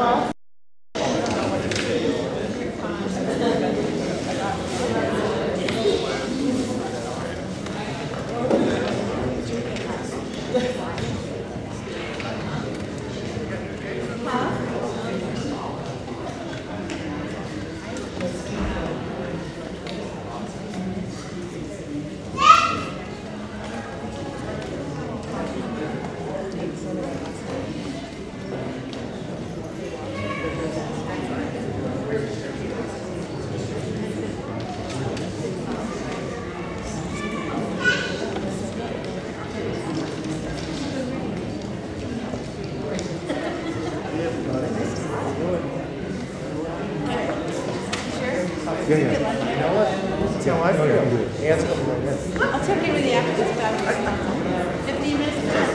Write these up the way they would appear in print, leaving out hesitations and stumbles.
Yeah, yeah. You know what? That's how I feel. Yeah, it's coming right now. I'll check in with you after this about 15 minutes.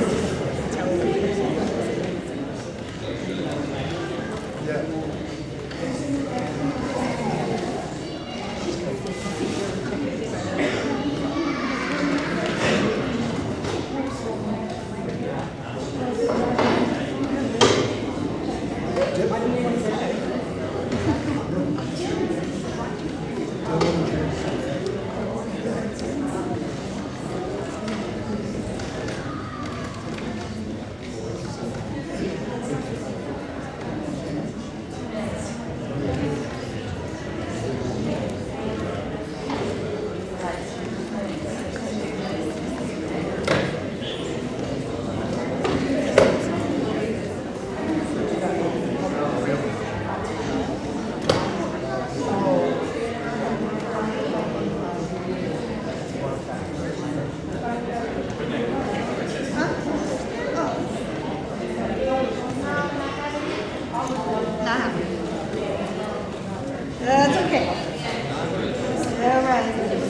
That's okay. All right.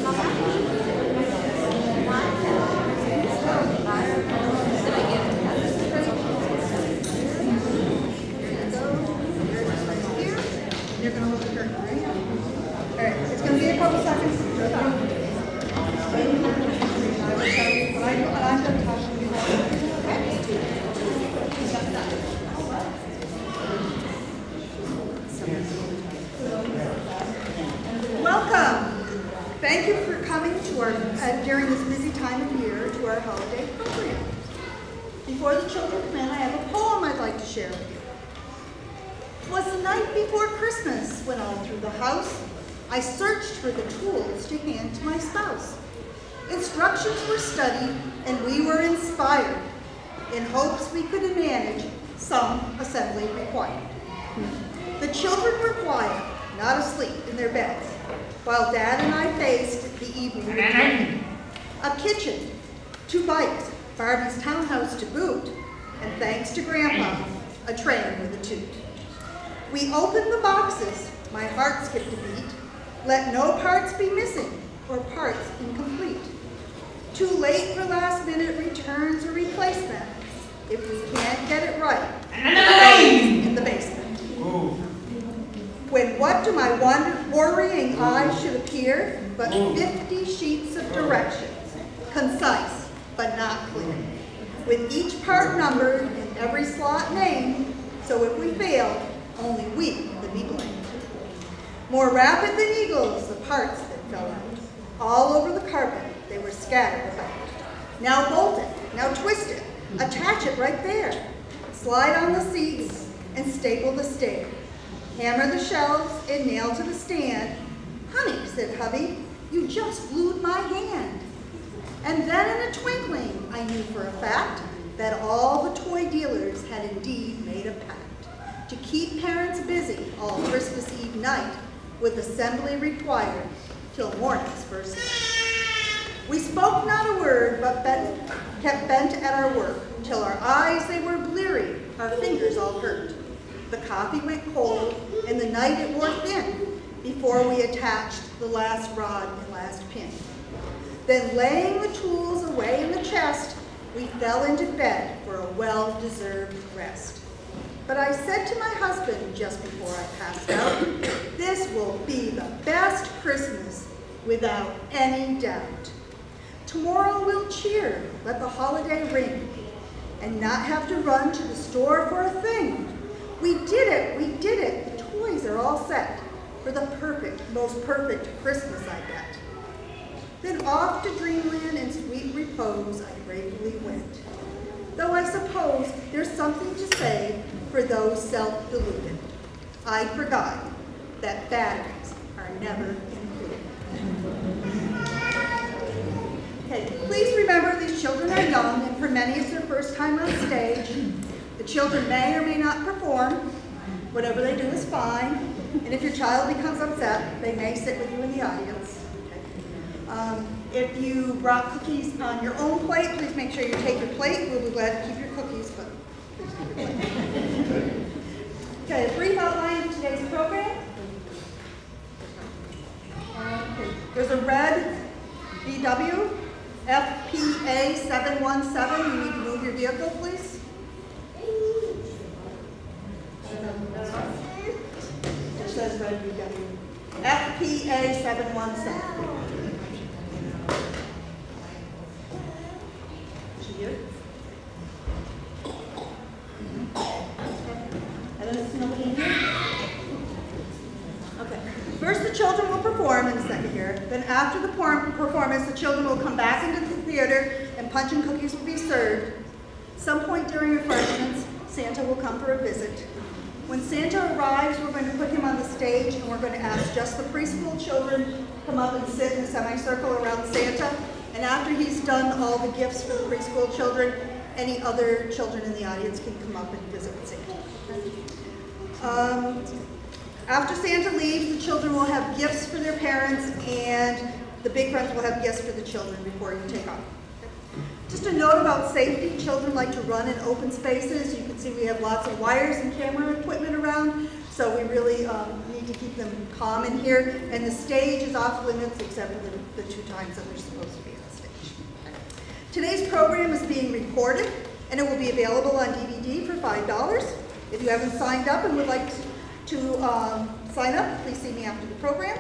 You're going to hold the curtain, right? All right. It's going to be a couple seconds. I will tell you what I'm going to touch you before. Welcome. Thank you for coming to our during this busy time of year to our holiday program. Before the children come in, I have a poem I'd like to share with you. 'Twas the night before Christmas when all through the house I searched for the tools to hand to my spouse. Instructions were studied and we were inspired in hopes we could manage some assembly required. The children were quiet, not asleep in their beds, while Dad and I faced the evening routine. A kitchen, 2 bikes, Barbie's townhouse to boot, and thanks to Grandpa, a train with a toot. We opened the boxes, my heart skipped a beat. Let no parts be missing or parts incomplete. Too late for last minute returns or replacement if we can't get it right in the basement. When what to my worrying eyes should appear but 50 sheets of directions, concise but not clear, with each part numbered and every slot named, so if we failed, only we would be blamed. More rapid than eagles, the parts that fell out. All over the carpet, they were scattered about. Now bolt it, now twist it, attach it right there. Slide on the seats and staple the stair. Hammer the shelves and nail to the stand. Honey, said hubby, you just glued my hand. And then in a twinkling, I knew for a fact that all the toy dealers had indeed made a pact to keep parents busy all Christmas Eve night with assembly required till morning's first light. We spoke not a word, but kept bent at our work, till our eyes they were bleary, our fingers all hurt. The coffee went cold, and the night it wore thin, before we attached the last rod and last pin. Then laying the tools away in the chest, we fell into bed for a well-deserved rest. But I said to my husband just before I passed out, this will be the best Christmas without any doubt. Tomorrow we'll cheer, let the holiday ring, and not have to run to the store for a thing. We did it, we did it. The toys are all set for the perfect, most perfect Christmas, I bet. Then off to dreamland and sweet repose I gratefully went. Though I suppose there's something to say for those self-deluded. I forgot that batteries are never included. Okay, please remember these children are young, and for many it's their first time on stage. The children may or may not perform. Whatever they do is fine. And if your child becomes upset, they may sit with you in the audience. Okay. If you brought cookies on your own plate, please make sure you take your plate. We'll be glad to keep your cookies, but please keep your plate. Okay, a brief outline of today's program. Okay. There's a red VW FPA 717. You need to move your vehicle, please. It says red VW. FPA 717. Here. And then it's nobody in here? Okay. First the children will perform in a second here. Then after the performance, the children will come back into the theater and punch and cookies will be served. Some point during refreshments, Santa will come for a visit. When Santa arrives, we're going to put him on the stage and we're going to ask just the preschool children to come up and sit in a semicircle around Santa. And after he's done all the gifts for the preschool children, any other children in the audience can come up and visit Santa. After Santa leaves, the children will have gifts for their parents and the big friends will have gifts for the children before you take off. Just a note about safety. Children like to run in open spaces. You can see we have lots of wires and camera equipment around, so we really need to keep them calm in here. And the stage is off limits except for the 2 times that we're supposed to be on stage. Today's program is being recorded, and it will be available on DVD for $5. If you haven't signed up and would like to sign up, please see me after the program.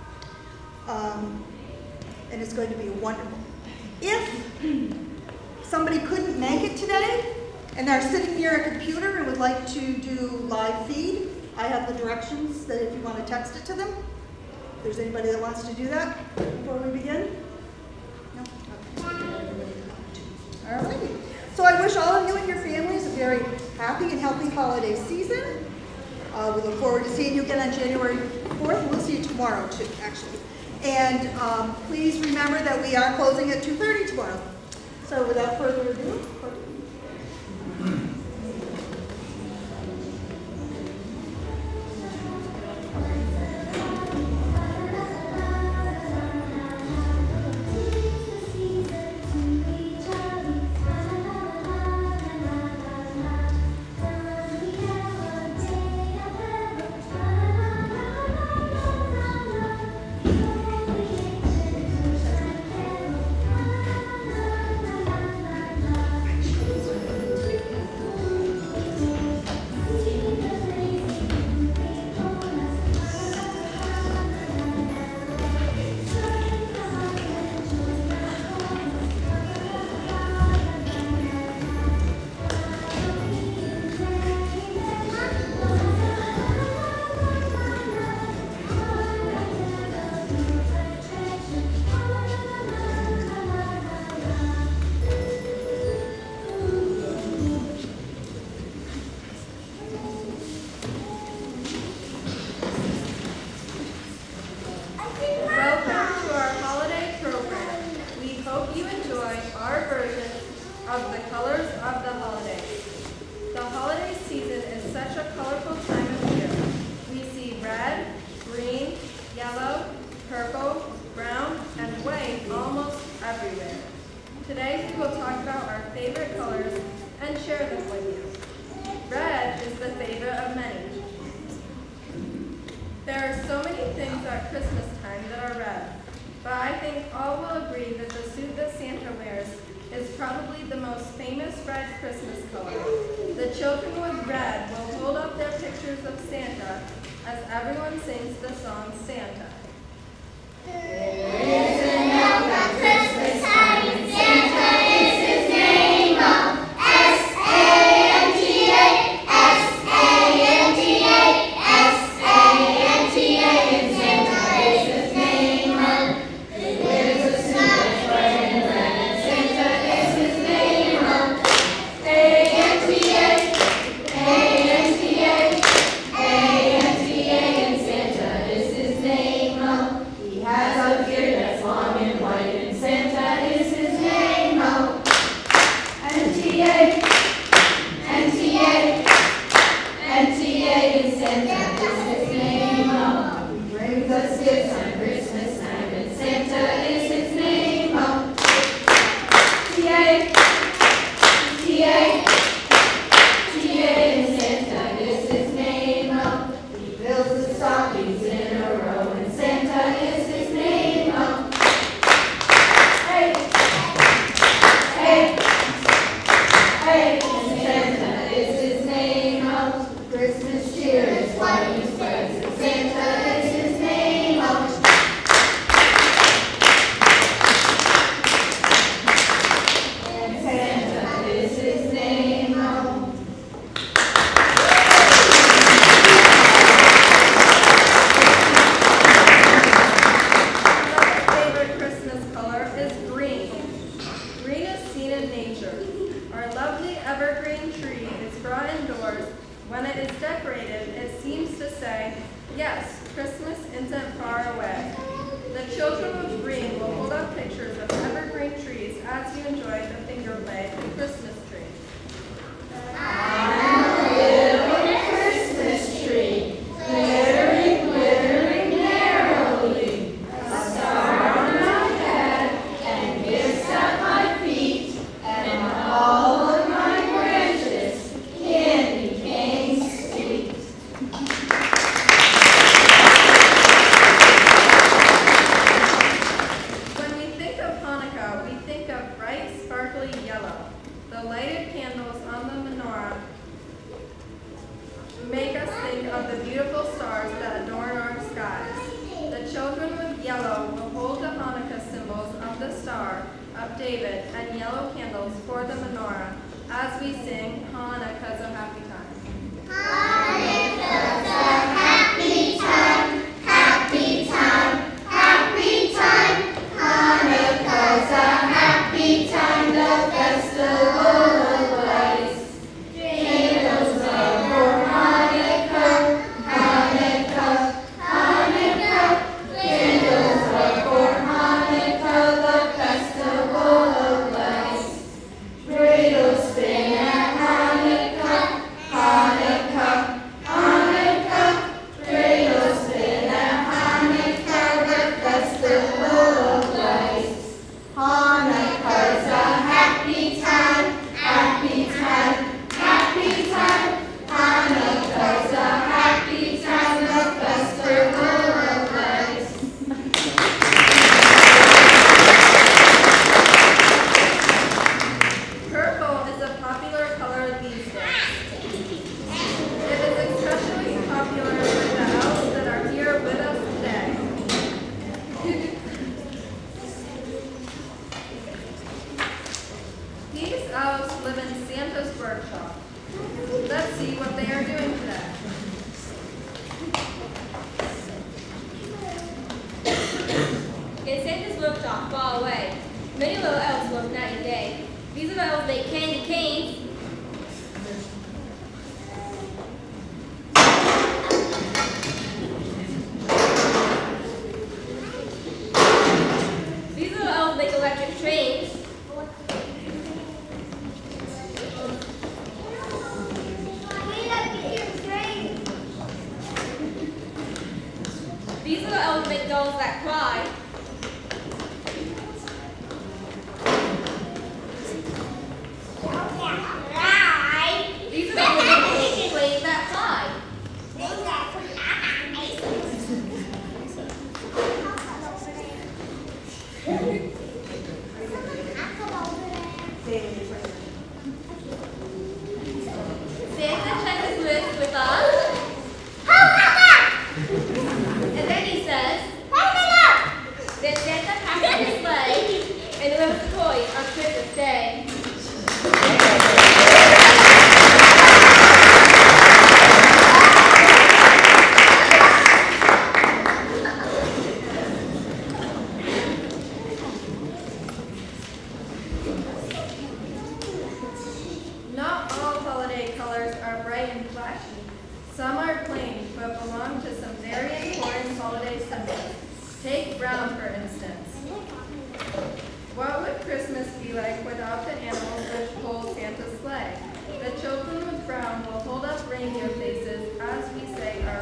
And it's going to be wonderful. If somebody couldn't make it today, and they're sitting near a computer and would like to do live feed, I have the directions that if you want to text it to them. If there's anybody that wants to do that before we begin? No? Okay. All right. So I wish all of you and your families a very happy and healthy holiday season. We look forward to seeing you again on January 4th. We'll see you tomorrow too, actually. And please remember that we are closing at 2:30 tomorrow. So without further ado, Today we will talk about our favorite colors and share them with you. Red is the favorite of many. There are so many things at Christmas time that are red, but I think all will agree that the suit that Santa wears is probably the most famous red Christmas color. The children with red will hold up their pictures of Santa as everyone sings the song Santa. There is a milk at Christmas time, and Santa is his name. S-A-N-T-A, S-A-N-T-A. Santa is his name. Oh, he brings us gifts on Christmas time, and Santa is his name. Oh, T.A. T.A. T.A. and Santa is his name. Oh, he fills the stockings in a row, and Santa is his name. Oh, hey, hey, hey, and Santa is his name. Oh, Christmas cheer is what he spreads, and Santa is his name. Oh, and Santa is his name. Oh. Another favorite Christmas color is green. Green is seen in nature. Our lovely evergreen tree is brought indoors. When it is decorated, it seems to say, yes, Christmas isn't far away. The children with green will hold up pictures of evergreen trees as you enjoy the finger play of the Christmas tree. I'm a little Christmas tree, glittering, glittering merrily. A star on my head, and gifts at my feet, and all of my branches, candy canes sweet. When we think of Hanukkah, we think of bright, sparkly yellow. The lighted candles on the menorah make us think of the beautiful stars that adorn our skies. The children with yellow will hold the Hanukkah symbols of the Star of David and yellow candles for the menorah as we sing Hanukkah's a happy time. Hanukkah's a happy time, happy time, happy time. Hanukkah's a happy time, the festival of lights. Candles are for Hanukkah, Hanukkah, Hanukkah. Candles are for Hanukkah, the festival of lights. Cradles spin at Hanukkah, Hanukkah, Hanukkah. Cradles spin at Hanukkah, the festival of lights. Hanukkah's a happy time, happy time, happy time. Hanukkah's a happy time, the festival of lights. Purple is a popular color these days. It is especially popular with the elves that are here with us today. These elves live in Santa's workshop. Let's see what they are doing today. In Santa's workshop far away, many little elves work night and day. These little elves make candy canes, these little elves make electric trains, these little elves make dolls that cry, these little elves make planes that fly. Santa checks his list with us, and then he says, then Santa packs his sleigh and delivers the toys on Christmas Day. Not all holiday colors are bright and flashy. Some are plain, but belong to some very important holiday symbols. Take brown, for instance. What would Christmas be like without the animals which pull Santa's sleigh? The children with brown will hold up reindeer faces as we say our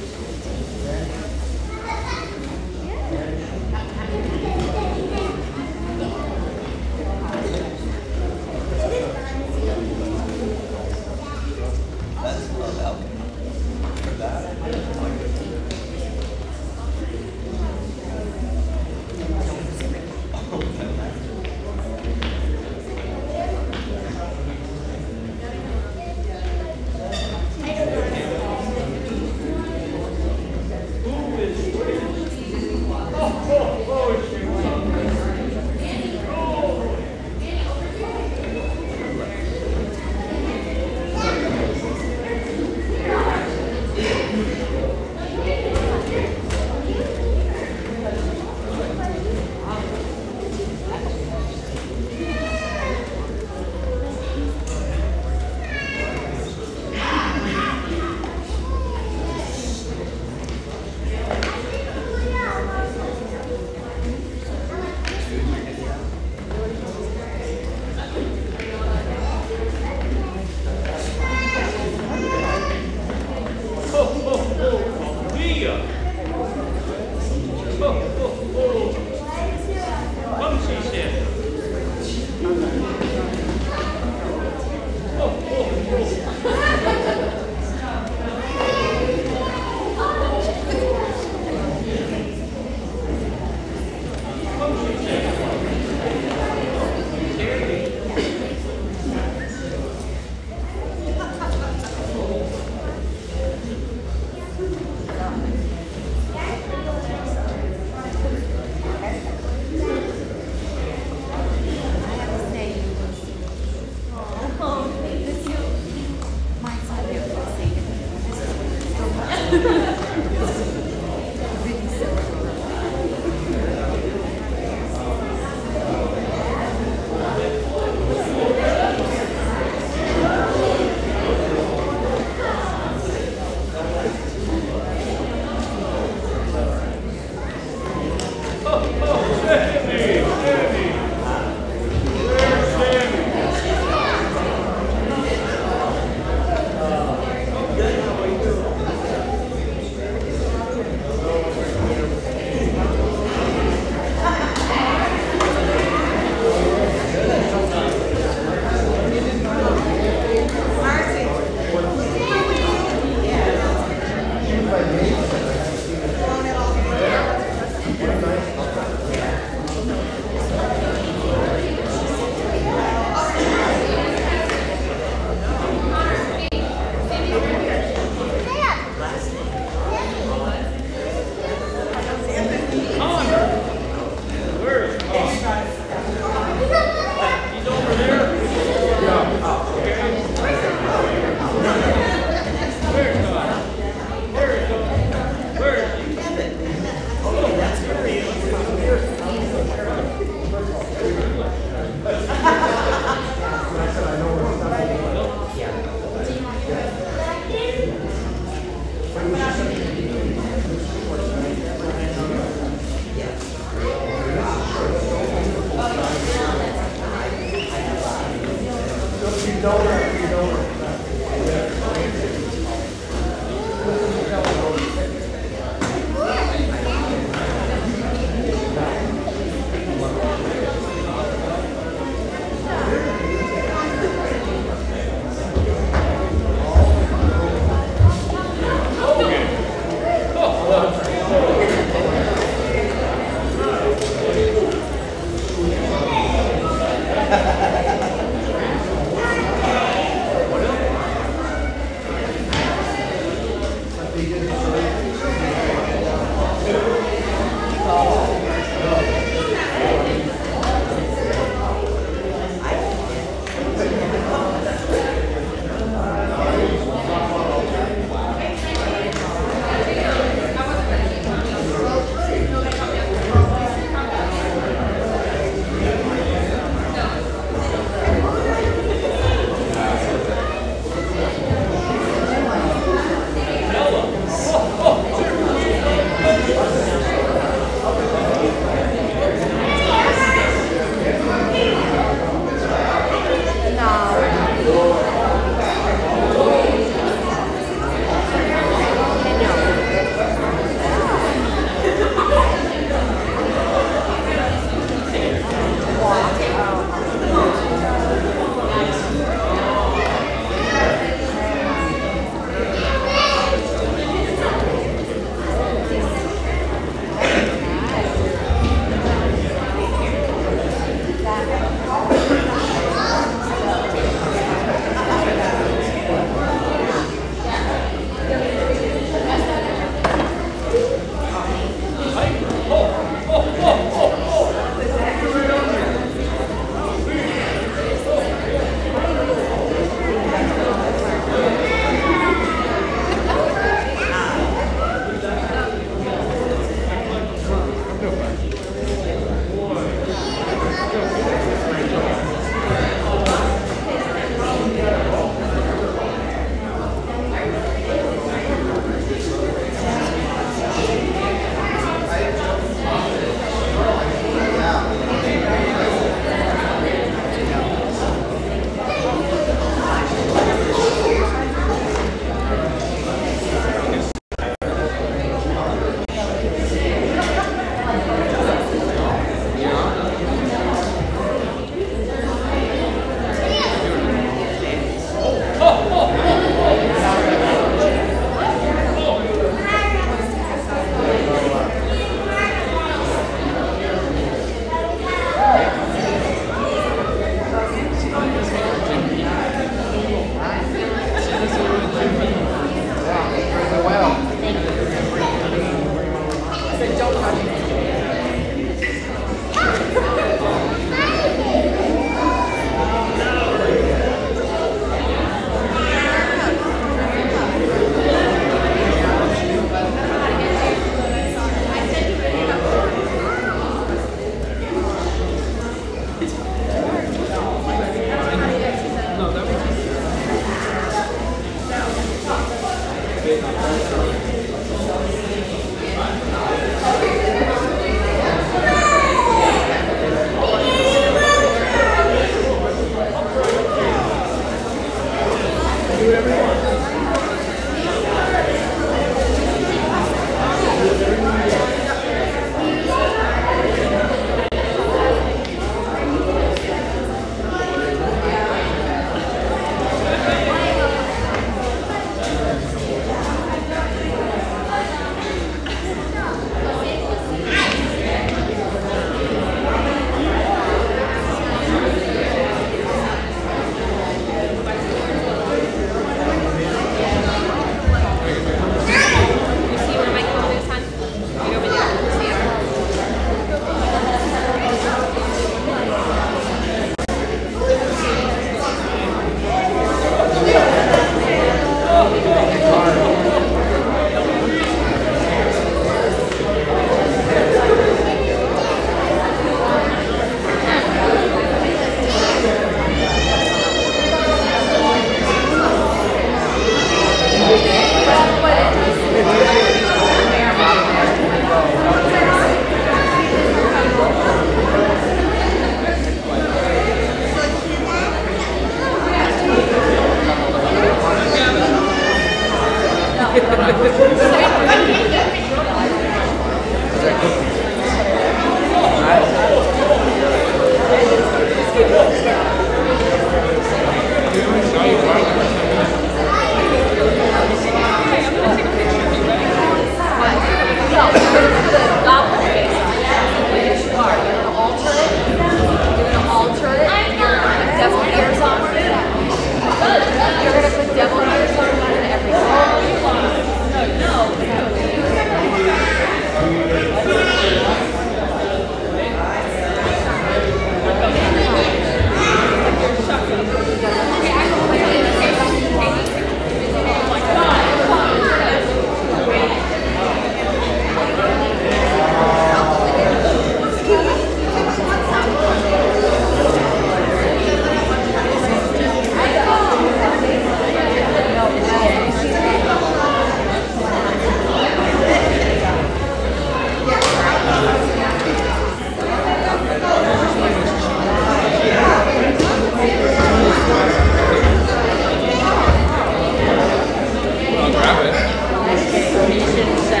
Grab it.